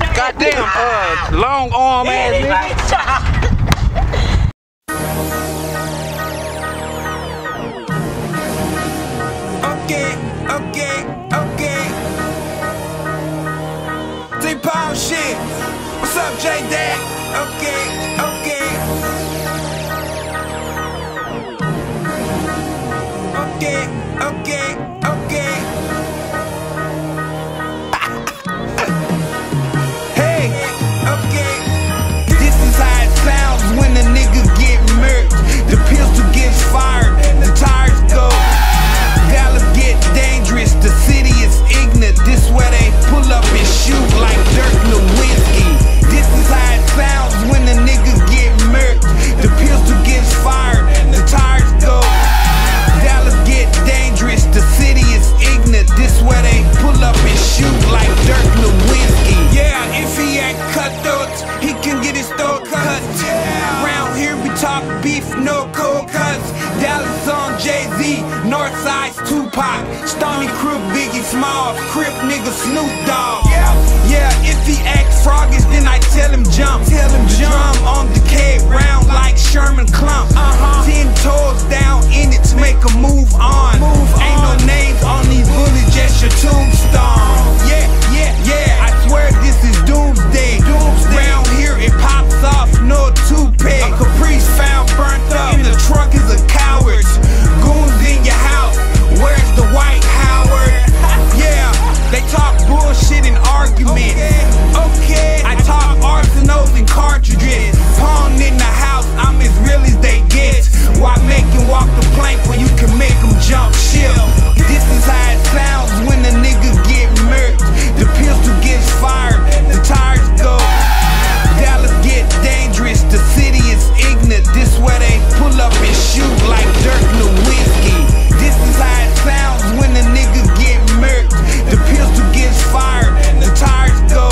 Goddamn, long arm ass nigga. Okay. T-Paul shit. What's up, J-Dad? Okay. Hey, okay. This is how it sounds when a nigga get murked. The pistol gets fired, the tires go. Dallas get dangerous, the city is ignorant. This where they pull up and shoot like Dirk Nowitzki. This is how it sounds when a nigga get murked. The pistol gets fired, the tires go. Dallas get dangerous, the city is ignorant. This where they pull up and shoot like Dirk Nowitzki. Yeah, if he ain't cutthroats, he can get his throat cut. Round here we talk beef, no cold cuts. Dallas on Jay-Z, Northside's Tupac, Stormy Crook, Biggie Smalls, Crip nigga Snoop Dogg. Yeah, if he act froggish, then I tell him jump. Drum on the K round like Sherman Klump. 10 toes down in it to make a move on. Ain't no names on these bullets, just your tombstone. Yeah, I swear this is doomsday. Round here it pops off, no toothpick. A Caprice found burnt up in the trunk is a coward. Goons in your house, where's the White Howard? Yeah, they talk bullshit and arguments. Okay, I talk arsenals and cartridges. Pawn in the house, I'm as real as they get. Why make him walk the plank when you can make him jump ship? This is how it sounds when a nigga get murked. The pistol gets fired, the tires go. Dallas get dangerous, the city is ignorant. This where they pull up and shoot like Dirk Nowitzki. This is how it sounds when a nigga get murked. The pistol gets fired, the tires go.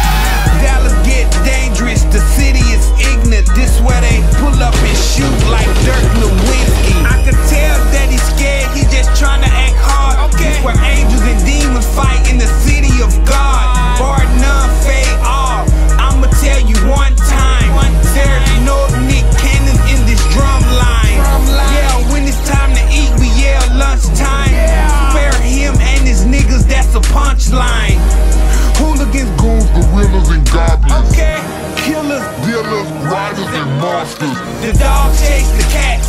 Dallas get dangerous, the city is ignorant. This where they pull up and shoot like Dirk Nowitzki. I could tell that he's scared, he just trying to act hard. This where angels and demons fight in the city of God. Bar none, fade off. I'ma tell you one time, there's no Nick Cannons in this drum line. Yeah, when it's time to eat, we yell lunchtime. Spare him and his niggas, that's a punchline. Hooligans, goons, gorillas, and goblins. Killers, dealers, riders, and monsters. The dog chase the cats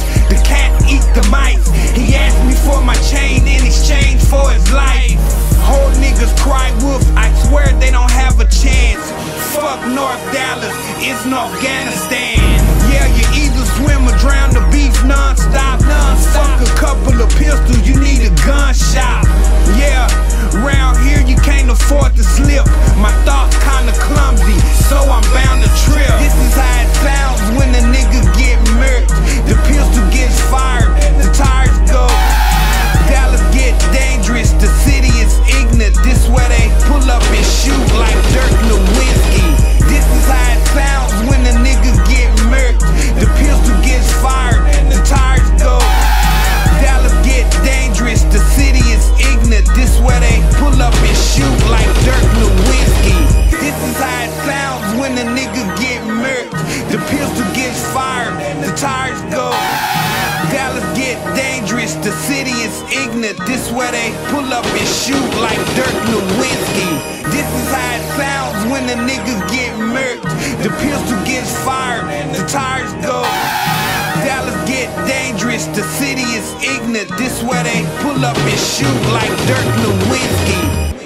eat the mice. He asked me for my chain in exchange for his life. Whole niggas cry wolf, I swear they don't have a chance. Fuck North Dallas, it's in Afghanistan. Yeah, you either swim or drown the beef non-stop. Fuck a couple of pistols, you need a gun shop. Yeah, round here you can't afford to slip. My thoughts kinda clumsy, so I'm bound to trip. This is how it sounds when a nigga get murked. The pistol gets fired, the tires go. Dallas get dangerous, the city is ignorant. This where they pull up and shoot like Dirk Nowitzki. This is how it sounds when a nigga get murked. The pistol gets fired, the tires go. Dallas get dangerous, the city is ignorant. This where they pull up and shoot like Dirk Nowitzki. This is how it sounds when a nigga get murked. The pistol gets fired, the tires go. Dallas get dangerous, the city is ignorant. This where they pull up and shoot like Dirk Nowitzki. This is how it sounds when a nigga get murked. The pistol gets fired, the tires go. Dallas get dangerous, the city is ignorant. This where they pull up and shoot like Dirk Nowitzki.